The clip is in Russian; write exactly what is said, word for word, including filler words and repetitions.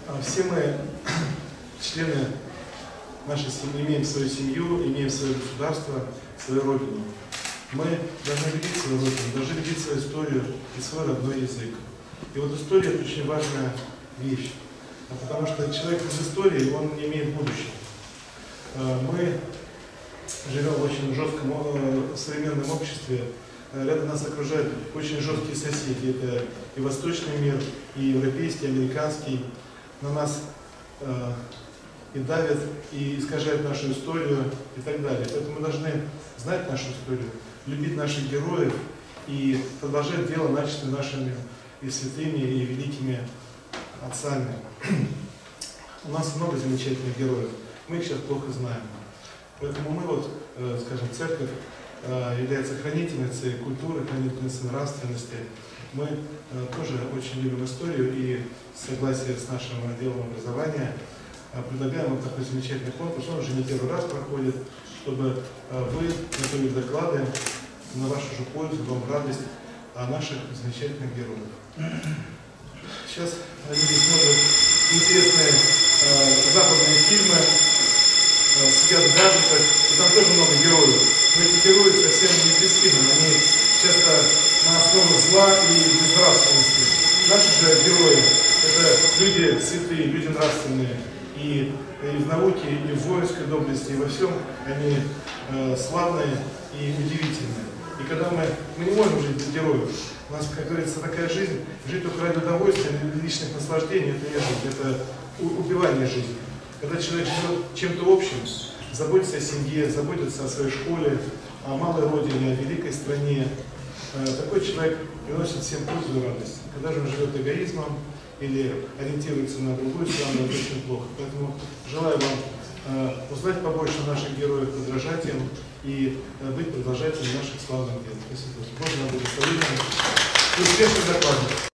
Все мы, члены нашей семьи, имеем свою семью, имеем свое государство, свою родину. Мы должны любить свою родину, должны любить свою историю и свой родной язык. И вот история – это очень важная вещь, потому что человек без истории, он не имеет будущего. Мы живем в очень жестком современном обществе, рядом нас окружают очень жесткие соседи. Это и восточный мир, и европейский, и американский. На нас э, и давят, и искажают нашу историю, и так далее. Поэтому мы должны знать нашу историю, любить наших героев и продолжать дело, начатое нашими и святыми, и великими отцами. У нас много замечательных героев, мы их сейчас плохо знаем. Поэтому мы, вот, э, скажем, церковь э, является хранительницей культуры, хранительницей нравственности. Мы э, тоже очень любим историю и в согласии с нашим отделом образования э, предлагаем вам такой замечательный конкурс. Он уже не первый раз проходит, чтобы э, вы готовили доклады на вашу же пользу, вам радость о наших замечательных героях. Сейчас люди смотрят интересные э, западные фильмы, э, сидят в гаджетах, и там тоже много героев. Но эти герои совсем не престижны, они часто на основе зла и безнравственности. Наши же герои – это люди святые, люди нравственные. И, и в науке, и в воинской доблести, и во всем они э, славные и удивительные. И когда мы, мы не можем жить без героев, у нас, как говорится, такая жизнь, жить только ради удовольствия, ради личных наслаждений – это не жить, это убивание жизни. Когда человек живет чем-то общим, заботится о семье, заботится о своей школе, о малой родине, о великой стране, такой человек приносит всем пользу и радость. Когда же он живет эгоизмом или ориентируется на другую страну, это очень плохо. Поэтому желаю вам э, узнать побольше о наших героях, подражать им и э, быть продолжателем наших славных дел. Спасибо. Божьего благословения и успешных докладов.